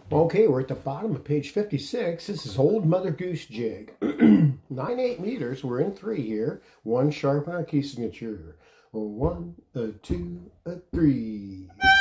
Okay, we're at the bottom of page 56. This is Old Mother Goose Jig. 9/8 meters. We're in 3 here. 1 sharp on our key signature. 1, 2, 3.